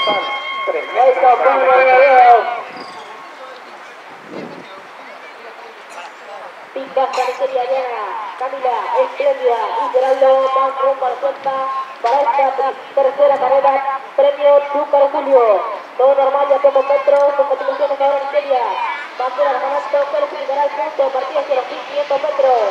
Pica Carnicería Diana, Camila, Espléndida y Geraldo van rumbo a la cuenta para esta tercera carrera, premio Chúcar Julio. Todo normal de a pocos metros, competiciones ahora en seria. Bandera ganando, clasificará el punto, partida hacia los 1500 metros.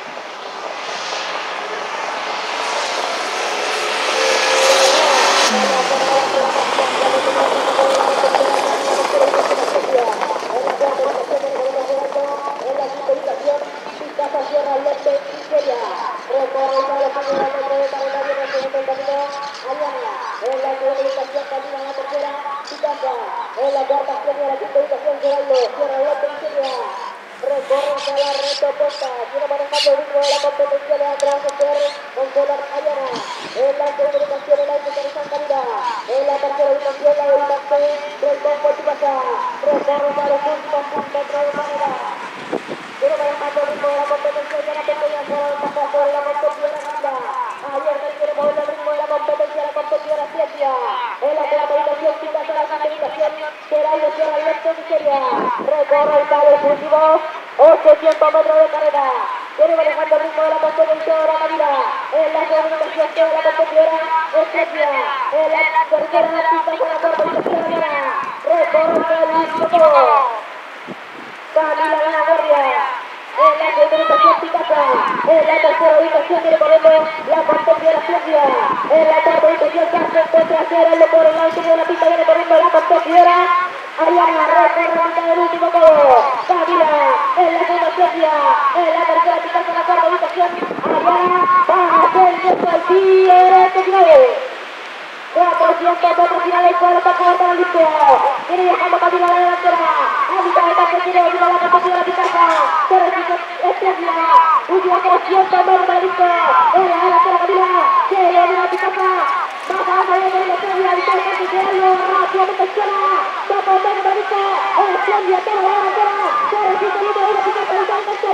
Sierra Norte y Nigeria. Recorre toda la primera metro de carrera de el segundo camino. Ariana. En la segunda ubicación Camila, la tercera. Picasa. En la cuarta serie de la quinta ubicación Geraldo. Sierra Norte y Nigeria. Recorre toda la red opuesta. Viene manejando el ritmo de la competencia de atrás de Fer con Solar Ariana. En la segunda ubicación el aire de San Camila. En la tercera ubicación la de del Combo Picasa. Recorre toda los últimos metros de carrera. Viene manejando el ritmo de la competencia de la pequeña sobre la competidora Camila. Ayer no quiere mover el ritmo de la competencia de la competidora Ciencia. En la cuarta ubicación Picasa, la quinta ubicación Geraldo Sierra Norte y Nigeria. Recorre el cabo último 800 metros de carrera. Viene manejando el ritmo de la competidora Camila. En la segunda ubicación de la competidora Ciencia. En la tercera Picasa, la cuarta ubicación Ariana. Recorre el último Camila Gana Guardia. En la segunda ubicación Picasa. En la tercera ubicación viene corriendo la competidora Ciencia. En la cuarta ubicación ya se encuentra Geraldo por el lado de la pista, viene corriendo la competidora Ariana. Recorre la mitad del último codo. Camila en la segunda Ciencia. En la tercera Picasa, en la cuarta ubicación Ariana. Va a hacer el tiro final. 400 metros finales con el ataque para el limpio. Viene viajando Camila a la delantera. A mitad de ataque tiene que la competidora Picasa. Pero Espléndida. Último 300 metros para el limpio. En la delantera Camila. Que le viene a Picasa. Baja a la delantera Espléndida. Victoria que Geraldo rápidamente esquiva. Va por medio para el limpio. Espléndida toma la delantera. 400 metros de Picasa.